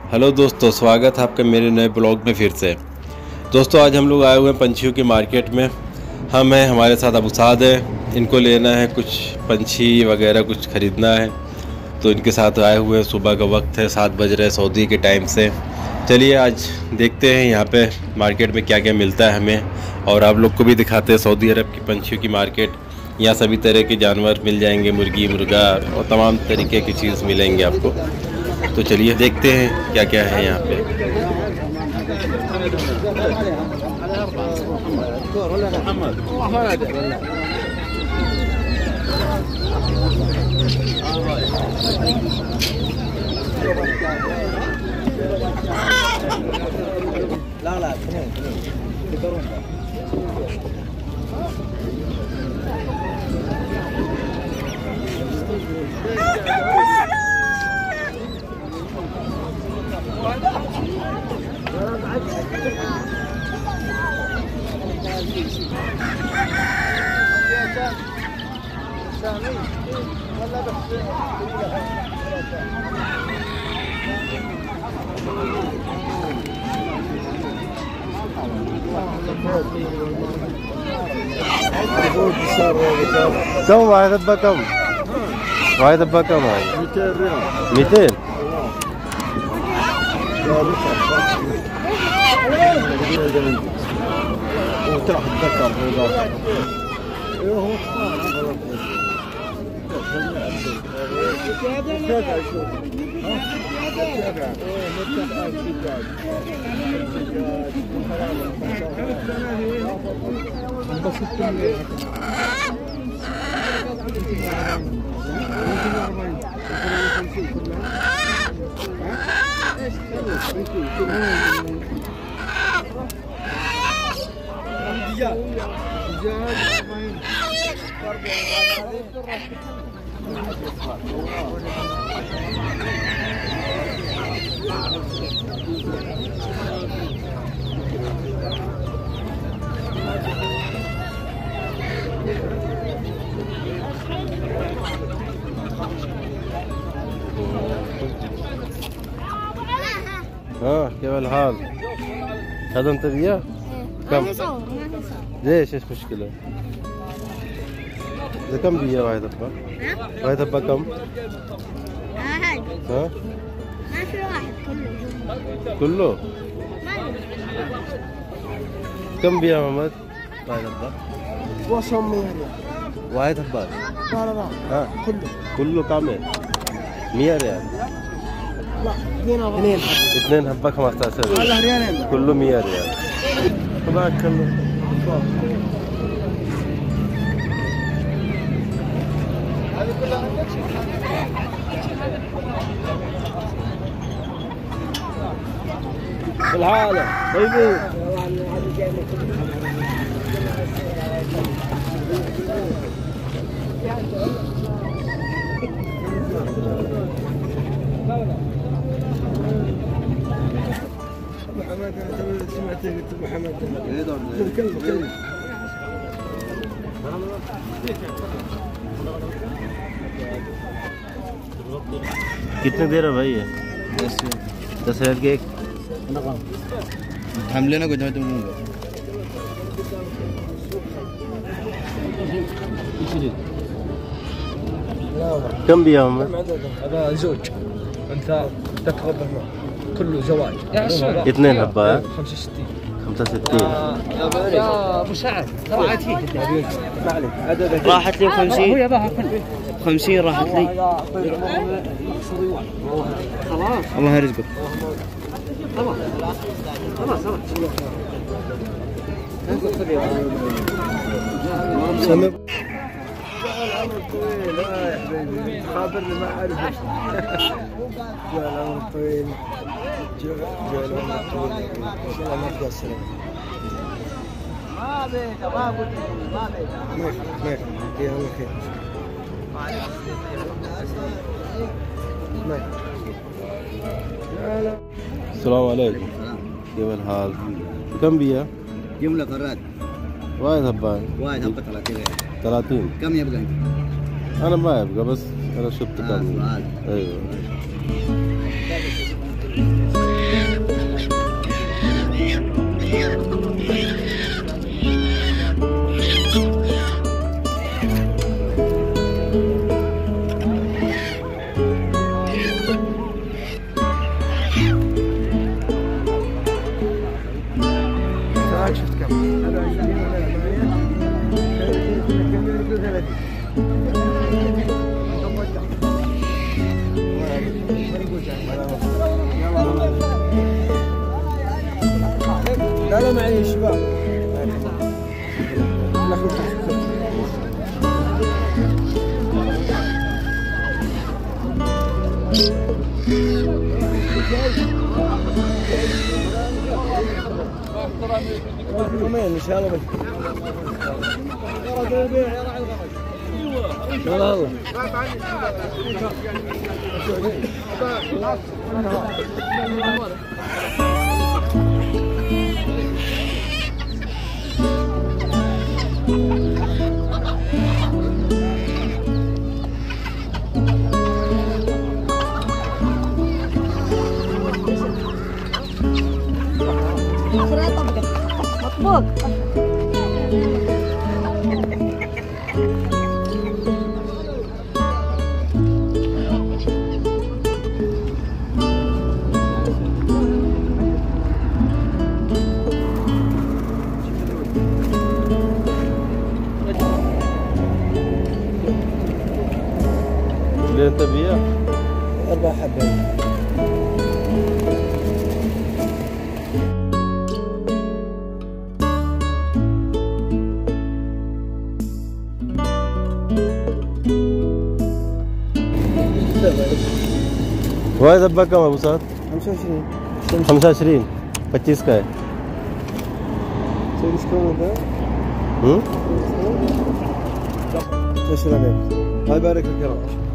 हेलो दोस्तों, स्वागत है आपका मेरे नए ब्लॉग में फिर से। दोस्तों आज हम लोग आए हुए हैं पंछियों की मार्केट में। हम हैं, हमारे साथ अबू साद है। इनको लेना है, कुछ पंछी वगैरह कुछ ख़रीदना है, तो इनके साथ आए हुए हैं। सुबह का वक्त है, 7 बज रहे सऊदी के टाइम से। चलिए आज देखते हैं यहाँ पे मार्केट में क्या क्या मिलता है हमें, और आप लोग को भी दिखाते हैं सऊदी अरब की पंछियों की मार्केट। यहाँ सभी तरह के जानवर मिल जाएंगे, मुर्गी मुर्गा और तमाम तरीके की चीज़ मिलेंगे आपको। तो चलिए देखते हैं क्या क्या है यहाँ पे। كم واحد دبة كم؟ واحد دبة كم هاي؟ 200 ريال. 200 وتروح تذكر ها كيف الحال؟ هذا انت وياه؟ كم؟ ليش ايش مشكلة؟ إذا كم بيا واحد حبة؟ واحد حبة كم؟ ها؟ ما في واحد كله. كله؟ كم بيا محمد؟ واحد حبة؟ واحد حبة؟ لا ها؟ كله كامل؟ 100 ريال؟ لا 2 حبة 15 ريال. كله 100 ريال. هذاك كله. الحالة طيبين. محمد انا سمعتك قلت محمد كلمه कितने देर है भाई ये? 10 हजार के एक। हम लेना कुछ मैं तुम كم بيا هم؟ هذا زوج انت تقرب كله زواج. 2 حبة. 65. 65. يا ابو سعد راحت لي راحت لي 50 راحت لي. خلاص الله يرزقك. خلاص لا يا حبيبي خابرني ما اعرفك. جاء العمر الطويل. جاء العمر الطويل. ان شاء الله نبدا السلام. ما بيك ما قلت ما بيك. ما يا الله خير. السلام عليكم. كيف الحال؟ كم بيا؟ جملة فراد. واحد حبة. واحد حبة 30 ريال. 30. كم يبقى؟ أنا ما يبقى، بس أنا شفت كم. سؤال. أيوه. لا لا معي شباب. يومين ان شاء الله. يلا الله. مطبوق. اللي انت بيها 4 حبات. वाह डब्बा कम अबू साहब 25 25 25 का है। تسلم. الله يبارك فيك يا رب.